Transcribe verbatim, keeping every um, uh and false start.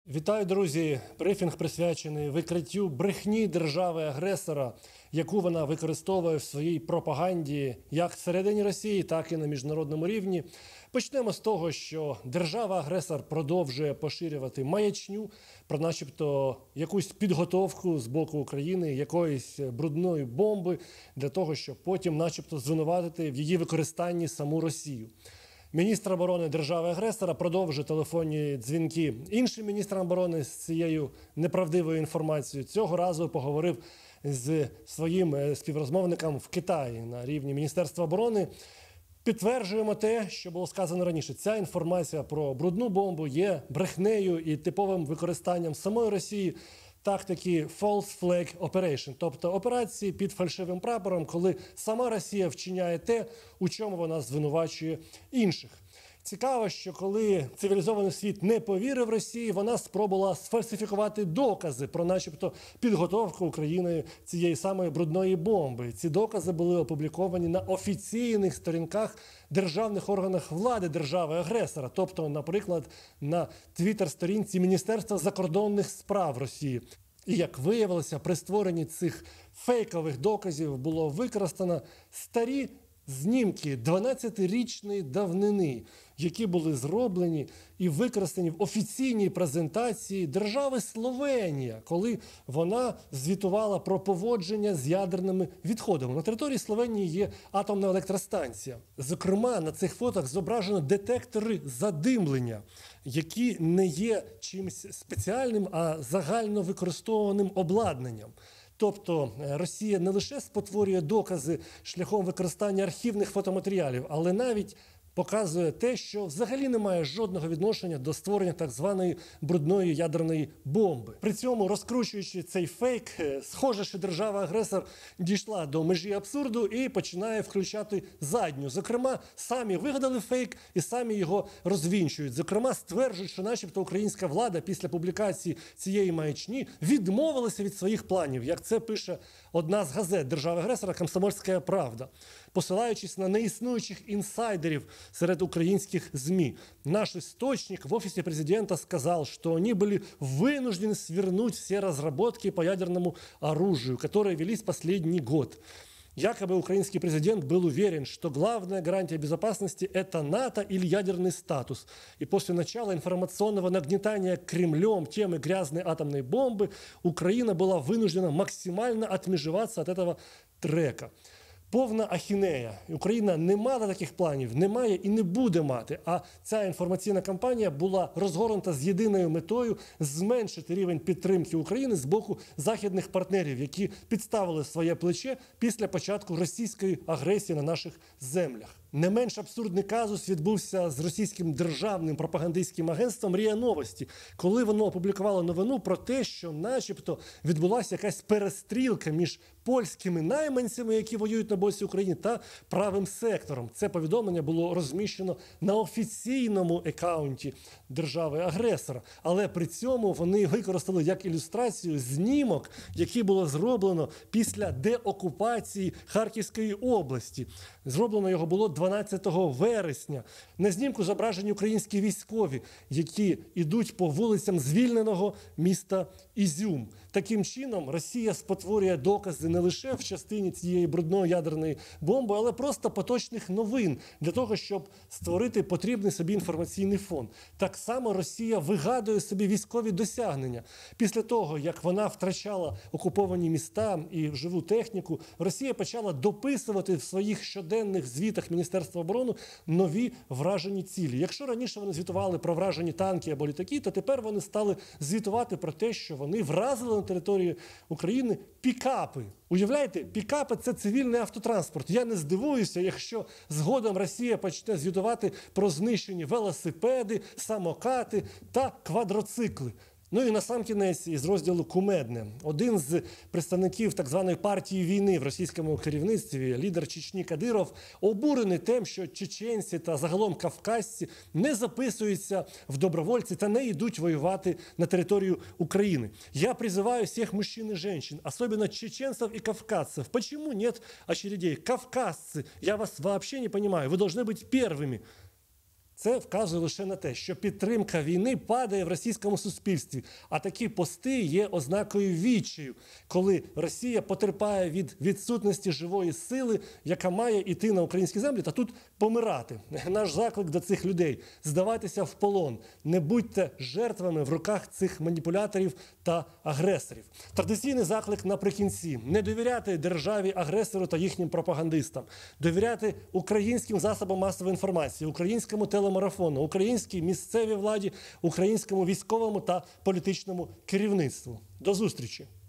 Вітаю, друзі! Брифінг присвячений викриттю брехні держави-агресора, яку вона використовує в своїй пропаганді як всередині Росії, так і на міжнародному рівні. Почнемо з того, що держава-агресор продовжує поширювати маячню про начебто якусь підготовку з боку України, якоїсь брудної бомби, для того, щоб потім начебто звинуватити в її використанні саму Росію. Міністр оборони держави-агресора продовжує телефонні дзвінки іншим міністрам оборони з цією неправдивою інформацією. Цього разу поговорив з своїм співрозмовником в Китаї на рівні Міністерства оборони. Підтверджуємо те, що було сказано раніше. Ця інформація про брудну бомбу є брехнею і типовим використанням самої Росії тактики false flag operation, тобто операції під фальшивим прапором, коли сама Росія вчиняє те, у чому вона звинувачує інших. Цікаво, що коли цивілізований світ не повірив Росії, вона спробувала сфальсифікувати докази про начебто підготовку Україною цієї самої брудної бомби. Ці докази були опубліковані на офіційних сторінках державних органах влади держави-агресора, тобто, наприклад, на твіттер-сторінці Міністерства закордонних справ Росії. І, як виявилося, при створенні цих фейкових доказів було використано старі знімки дванадцятирічної давнини, які були зроблені і використані в офіційній презентації держави Словенія, коли вона звітувала про поводження з ядерними відходами. На території Словенії є атомна електростанція. Зокрема, на цих фотах зображено детектори задимлення, які не є чимось спеціальним, а загально використовуваним обладнанням. Тобто Росія не лише спотворює докази шляхом використання архівних фотоматеріалів, але навіть показує те, що взагалі не має жодного відношення до створення так званої брудної ядерної бомби. При цьому, розкручуючи цей фейк, схоже, що держава-агресор дійшла до межі абсурду і починає включати задню. Зокрема, самі вигадали фейк і самі його розвінчують. Зокрема, стверджують, що начебто українська влада після публікації цієї маячні відмовилася від своїх планів, як це пише одна з газет держави-агресора «Комсомольська правда», посилаючись на неіснуючих інсайдерів среди украинских СМИ. Наш источник в офисе президента сказал, что они были вынуждены свернуть все разработки по ядерному оружию, которые велись последний год. Якобы украинский президент был уверен, что главная гарантия безопасности – это НАТО или ядерный статус. И после начала информационного нагнетания Кремлем темы грязной атомной бомбы Украина была вынуждена максимально отмежеваться от этого трека. Повна ахінея. Україна не мала таких планів, не має і не буде мати. А ця інформаційна кампанія була розгорнута з єдиною метою зменшити рівень підтримки України з боку західних партнерів, які підставили своє плече після початку російської агресії на наших землях. Не менш абсурдний казус відбувся з російським державним пропагандистським агентством «РІА Новості», коли воно опублікувало новину про те, що начебто відбулася якась перестрілка між польськими найманцями, які воюють на боці України, та правим сектором. Це повідомлення було розміщено на офіційному акаунті держави-агресора. Але при цьому вони використали як ілюстрацію знімок, який було зроблено після деокупації Харківської області. Зроблено його було дванадцятого вересня. На знімку зображені українські військові, які йдуть по вулицям звільненого міста Ізюм. Таким чином, Росія спотворює докази не лише в частині цієї брудної ядерної бомби, але просто поточних новин для того, щоб створити потрібний собі інформаційний фон. Так само Росія вигадує собі військові досягнення. Після того, як вона втрачала окуповані міста і живу техніку, Росія почала дописувати в своїх щоденних звітах Міністерства оборони нові вражені цілі. Якщо раніше вони звітували про вражені танки або літаки, то тепер вони стали звітувати про те, що вони вразили на території України пікапи. Уявляєте, пікапи – це цивільний автотранспорт. Я не здивуюся, якщо згодом Росія почне звітувати про знищені велосипеди, самокати та квадроцикли. Ну і насамкінець із розділу «Кумедне». Один з представників так званої партії війни в російському керівництві, лідер Чечні Кадиров, обурений тим, що чеченці та загалом кавказці не записуються в добровольці та не йдуть воювати на територію України. Я призываю всех мужчин и женщин, особенно чеченцев и кавказцев. Почему нет очередей? Кавказцы, я вас вообще не понимаю, вы должны быть первыми. Це вказує лише на те, що підтримка війни падає в російському суспільстві, а такі пости є ознакою відчаю, коли Росія потерпає від відсутності живої сили, яка має йти на українські землі та тут помирати. Наш заклик до цих людей – здавайтеся в полон, не будьте жертвами в руках цих маніпуляторів та агресорів. Традиційний заклик наприкінці – не довіряти державі-агресору та їхнім пропагандистам, довіряти українським засобам масової інформації, українському телемарафону, українській місцевій владі, українському військовому та політичному керівництву. До зустрічі!